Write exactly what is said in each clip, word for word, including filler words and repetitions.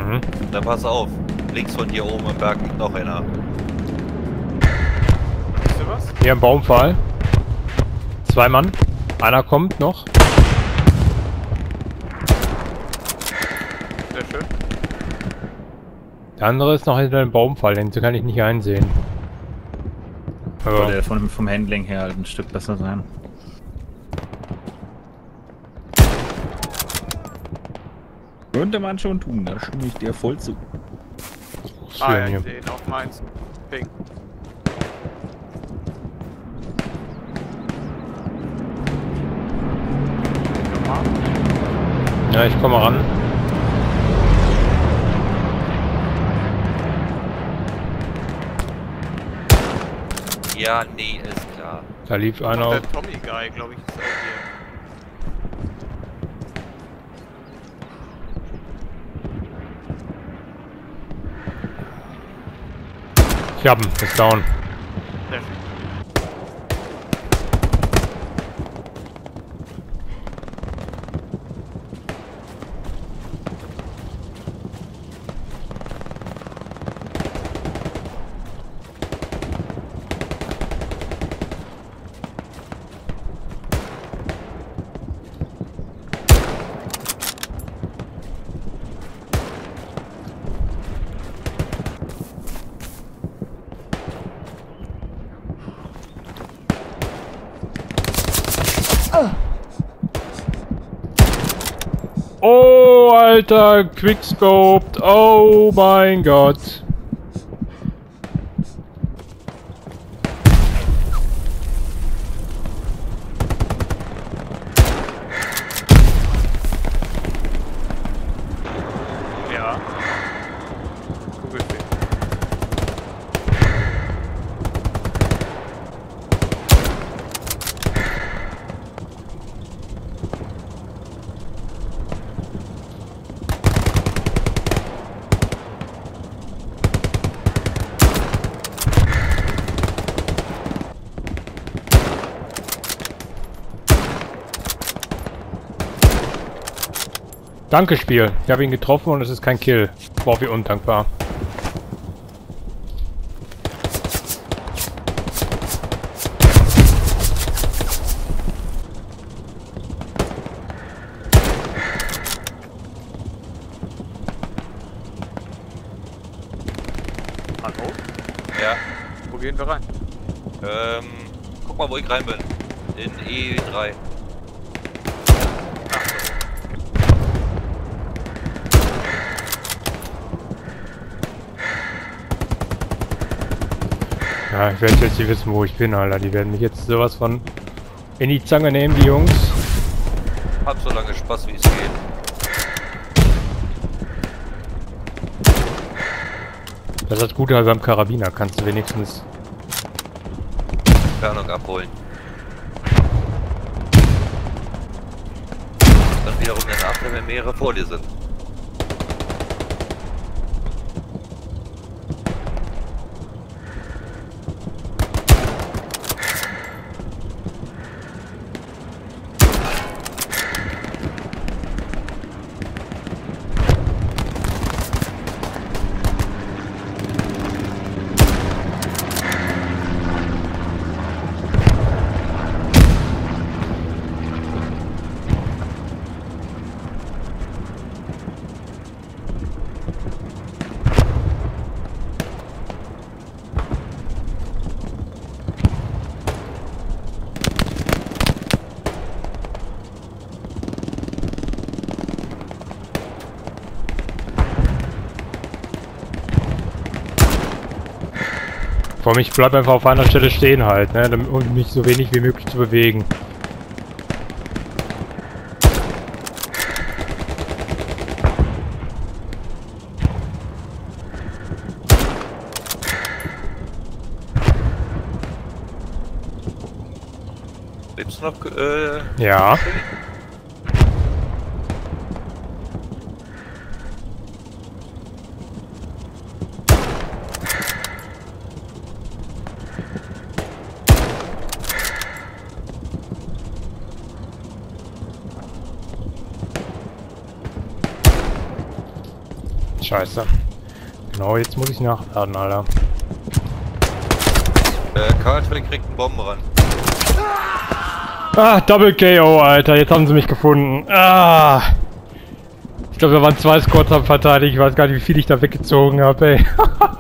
Mhm. Dann pass auf. Links von dir oben im Berg liegt noch einer. Siehst du was? Hier im Baumfall. Zwei Mann. Einer kommt noch. Sehr schön. Der andere ist noch hinter dem Baumfall, den kann ich nicht einsehen. Sollte von, vom Handling her halt ein Stück besser sein. Könnte man schon tun, da stimme ich dir voll zu. Ah ja, ich sehe ihn auf meins. Ping. Nochmal. Ja, ich komme ran. Ja, nee, ist klar. Da lief einer Und auf. der Tommy Guy, glaube ich, ist auch hier. Ich hab ihn, ist down. Sehr schön. Oh, Alter, Quickscoped. Oh mein Gott. Ja. Kugelfeld. Danke, Spiel. Ich habe ihn getroffen und es ist kein Kill. Boah, wie undankbar. Hallo? Ja. Wo gehen wir rein? Ähm, guck mal, wo ich rein bin. In E drei. Ja, ich werde jetzt nicht wissen, wo ich bin, Alter. Die werden mich jetzt sowas von in die Zange nehmen, die Jungs. Hab so lange Spaß, wie es geht. Das ist das Gute halt beim Karabiner. Kannst du wenigstens... Fernung abholen. Dann wiederum der Nachteil, wenn mehrere vor dir sind. Vor mich bleib einfach auf einer Stelle stehen halt, ne? Um mich so wenig wie möglich zu bewegen. Lebst du noch? Äh, Ja. Scheiße. Genau, jetzt muss ich nachladen, Alter. Äh, Karl-Felix kriegt einen Bombenrand. Ah, Double K O, Alter. Jetzt haben sie mich gefunden. Ah. Ich glaube, da waren zwei Squads am Verteidigen. Ich weiß gar nicht, wie viel ich da weggezogen habe, ey.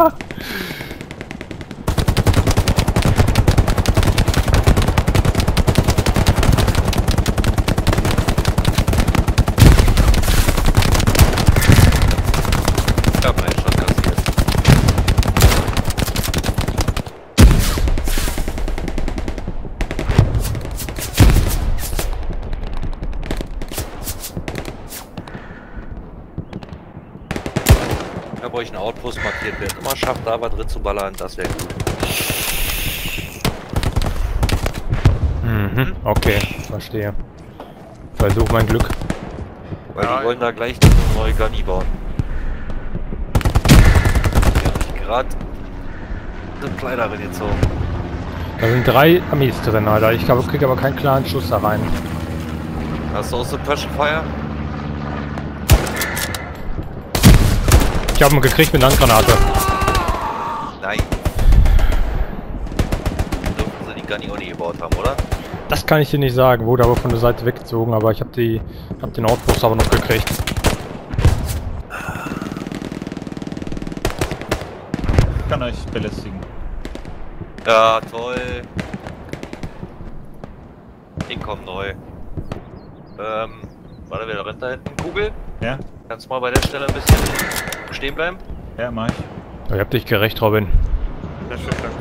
Ich hab einen schon kassiert. Ich hab euch einen Outpost markiert. Wer immer schafft, da was drin zu ballern, das wäre gut. Mhm, okay, verstehe. Versuch mein Glück. Weil Ja, die wollen da gleich eine neue Gunny bauen. Die hab ich gerade eine Kleiderin gezogen. Da sind drei Amis drin, Alter. Ich glaube, ich krieg aber keinen klaren Schuss da rein. Hast du auch so Passion Fire? Ich habe ihn gekriegt mit einer Handgranate. Nein. Dürfen sie die Gunny auch nicht gebaut haben, oder? Das kann ich dir nicht sagen. Wurde aber von der Seite weggezogen, aber ich habe die, hab den Outpost aber noch gekriegt. Ich kann euch belästigen. Ja, toll. Ich komm neu. Ähm, warte, wer rennt da hinten? Kugel? Ja? Kannst du mal bei der Stelle ein bisschen stehen bleiben? Ja, mach ich. Ich hab dich gerecht, Robin. Sehr schön, danke.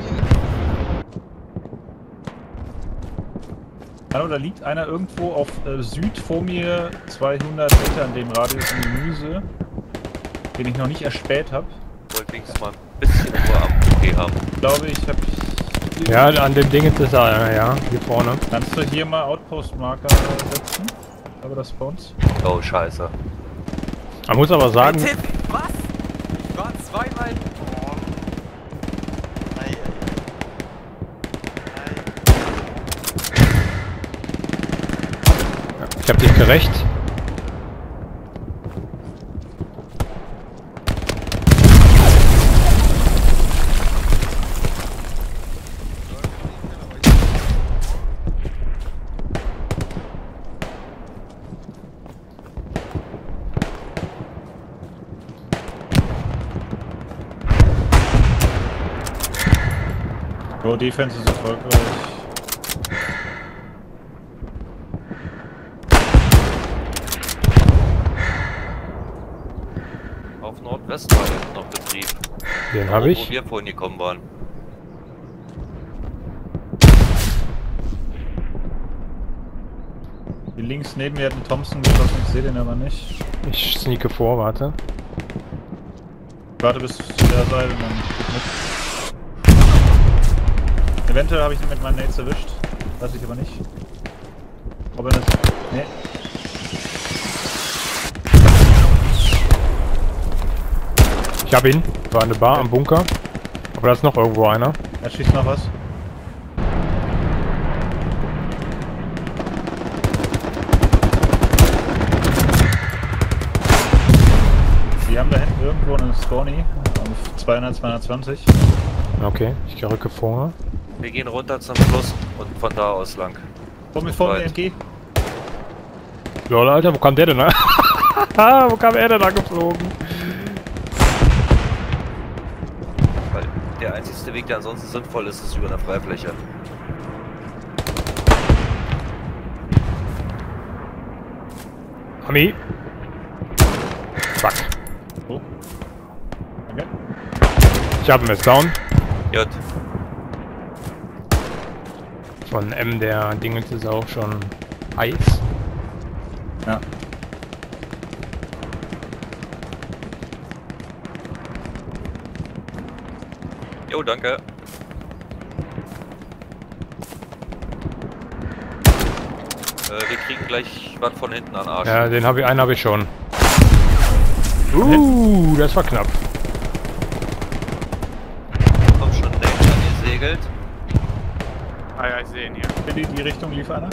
Hallo, da liegt einer irgendwo auf äh, Süd vor mir, zweihundert Meter in dem Radius im Gemüse, den ich noch nicht erspäht habe. Wollte wenigstens mal ein bisschen Ruhe am P haben. Ich glaube, ich habe... Ja, an dem Ding ist er einer, ja, hier vorne. Kannst du hier mal Outpost-Marker setzen? Aber das spawns. Oh, scheiße. Man muss aber sagen, Tipp, was? Ich war zweimal. Oh. Ei, ei, ei. ich hab dich gerecht. Go Defense ist erfolgreich. Auf Nordwest war jetzt noch Betrieb. Den Da, habe Wo ich. wir vorhin gekommen waren. Hier links neben mir hat ein Thompson geschossen, ich sehe den aber nicht. Ich sneake vor, warte. Ich warte bis zu der Seite und dann geht mit. Eventuell habe ich ihn mit meinen Nades erwischt. Weiß ich aber nicht. Ob er das... Nee. Ich hab ihn. War eine Bar am Bunker. Aber da ist noch irgendwo einer. Er schießt noch was. Die haben da hinten irgendwo einen Spawny. Auf zweihundert, zweihundertzwanzig. Okay, ich rücke vor. Wir gehen runter zum Fluss und von da aus lang. Vor mir, vor mir, entgeh. Lol, Alter, wo kam der denn? Wo kam er denn da geflogen? Weil der einzige Weg, der ansonsten sinnvoll ist, ist über eine Freifläche. Ami. Fuck. Oh. Okay. Ich hab ihn jetzt down. J. Von M, der Dingens ist auch schon heiß. Ja. Jo, danke. Äh, wir kriegen gleich was von hinten an den Arsch. Ja, den habe ich, einen habe ich schon. Uh, das war knapp. Kommt schon längst angesegelt. Ah ja, ich sehe ihn hier. In die, die Richtung lief einer.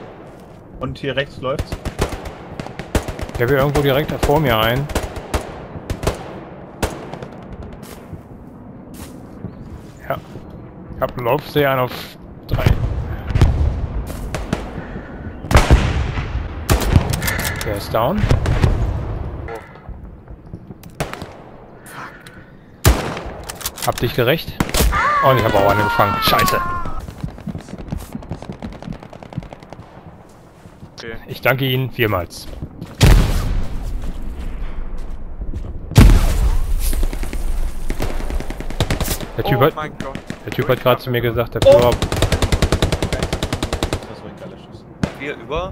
Und hier rechts läuft's. Der will irgendwo direkt vor mir ein. Ich hab einen Laufseher auf drei. Der ist down. Hab dich gerecht. Oh, und ich habe auch eine gefangen. Scheiße. Okay. Ich danke Ihnen vielmals. Der Typ Oh hat, mein Gott. der Typ hat gerade zu mir gesagt, der Führer... Das war ein geiler Schuss. Wir über.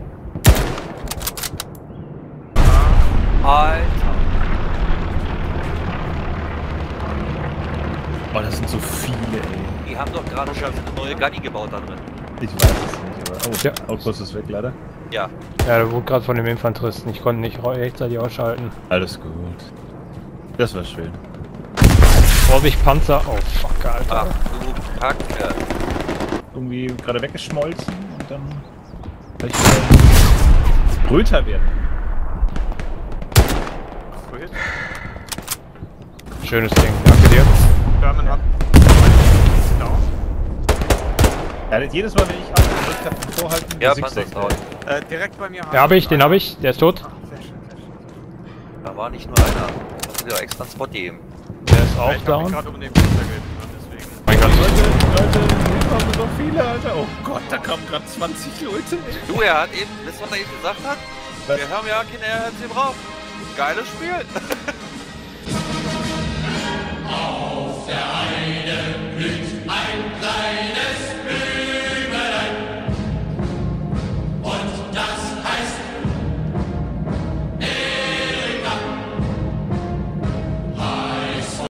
Alter. Oh, das sind so viele, ey. Die haben doch gerade schon eine neue Gunny gebaut da drin. Ich weiß es nicht, aber... Oh, Ja. Outpost ist weg, leider. Ja. Ja, der wurde gerade von dem Infanteristen. Ich konnte nicht rechtzeitig ausschalten. Alles gut. Das war schön. Vorsicht, Panzer. Oh, fuck, Alter. Ach du Kacke. Irgendwie gerade weggeschmolzen und dann... vielleicht wieder Röter werden. Wohin? Schönes Ding, danke dir. German hat. Down. Ja, jedes Mal, wenn ich abgedrückt habe, vorhalten, Ja, zigzag Panzer ist raus. Äh, direkt bei mir. Den hab ich, den hab ich. Der ist tot. Ah, sehr schön, sehr schön. Da war nicht nur einer. Das ist ja extra ein Spot gegeben. Der ist Ja, auch ich hab mich down. gerade um den Panzer gekümmert, deswegen. Mein Gott. Leute, Leute, hier kommen so viele, Alter. Oh Gott, da kamen gerade zwanzig Leute. Du, er hat eben, wisst ihr, was er eben gesagt hat? Was? Wir haben ja keine R H C drauf. Geiles Spiel. Auf der einen Hütte